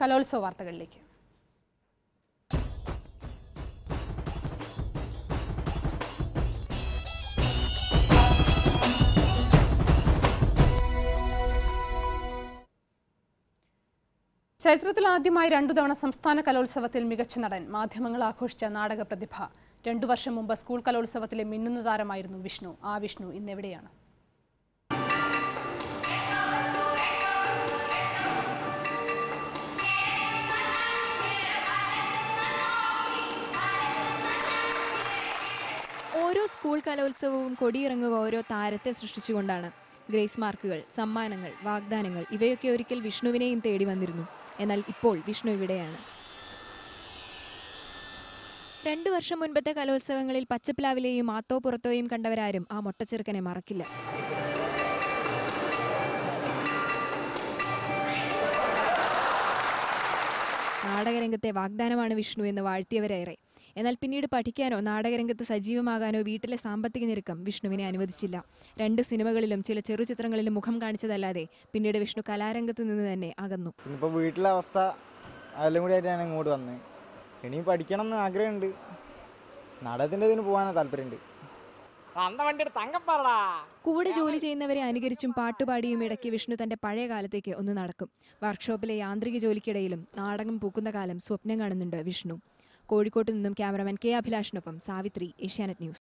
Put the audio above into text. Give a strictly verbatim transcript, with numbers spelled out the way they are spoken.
കലോത്സവ വാർത്തകളിലേക്ക്. ചരിത്രത്തിൽ ആദ്യമായി രണ്ടു തവണ സംസ്ഥാന കലോത്സവത്തിൽ മികച്ച നടൻ, മാധ്യമങ്ങൾ ആഘോഷിച്ച നാടക പ്രതിഭ. രണ്ടു വർഷം മുമ്പ് സ്കൂൾ കലോത്സവത്തിലെ മിന്നുന്ന താരമായിരുന്നു വിഷ്ണു. ആ വിഷ്ണു ഇന്നെവിടെയാണ്? ഓരോ സ്കൂൾ കലോത്സവവും കൊടിയിറങ്ങുക ഓരോ താരത്തെ സൃഷ്ടിച്ചുകൊണ്ടാണ്. ഗ്രേസ് മാർക്കുകൾ, സമ്മാനങ്ങൾ, വാഗ്ദാനങ്ങൾ ഇവയൊക്കെ ഒരിക്കൽ വിഷ്ണുവിനെയും തേടി വന്നിരുന്നു. എന്നാൽ ഇപ്പോൾ വിഷ്ണു ഇവിടെയാണ്. രണ്ടു വർഷം മുൻപത്തെ കലോത്സവങ്ങളിൽ പച്ചപ്പിലാവിലെയും ആത്തോ പുറത്തോയും കണ്ടവരാരും ആ മൊട്ടച്ചെറുക്കനെ മറക്കില്ല. നാടകരംഗത്തെ വാഗ്ദാനമാണ് വിഷ്ണു എന്ന് വാഴ്ത്തിയവരേറെ. എന്നാൽ പിന്നീട് പഠിക്കാനോ നാടകരംഗത്ത് സജീവമാകാനോ വീട്ടിലെ സാമ്പത്തിക ഞെരുക്കം വിഷ്ണുവിനെ അനുവദിച്ചില്ല. രണ്ട് സിനിമകളിലും ചില ചെറുചിത്രങ്ങളിലും മുഖം കാണിച്ചതല്ലാതെ പിന്നീട് വിഷ്ണു കലാരംഗത്ത് നിന്ന് തന്നെ അകന്നു. ഇപ്പോൾ വീട്ടിലെ അവസ്ഥ അതെല്ലാം കൂടി ആയിട്ടാണ് ഇങ്ങോട്ട് വന്നത്. ഇനിയും പഠിക്കണം എന്ന് ആഗ്രഹമുണ്ട്. നാടകത്തിൻ്റെ ഇതിന് പോകാനാണ് താല്പര്യമുണ്ട്. കൂടെ ജോലി ചെയ്യുന്നവരെ അനുകരിച്ചും പാട്ടുപാടിയും ഇടയ്ക്ക് വിഷ്ണു തന്റെ പഴയ കാലത്തേക്ക് ഒന്ന് നടക്കും. വർക്ക്ഷോപ്പിലെ യാന്ത്രിക ജോലിക്കിടയിലും നാടകം പൂക്കുന്ന കാലം സ്വപ്നം കാണുന്നുണ്ട് വിഷ്ണു. കോഴിക്കോട്ട് നിന്നും ക്യാമറമാൻ കെ അഭിലാഷിനൊപ്പം സാവിത്രി, ഏഷ്യാനെറ്റ് ന്യൂസ്.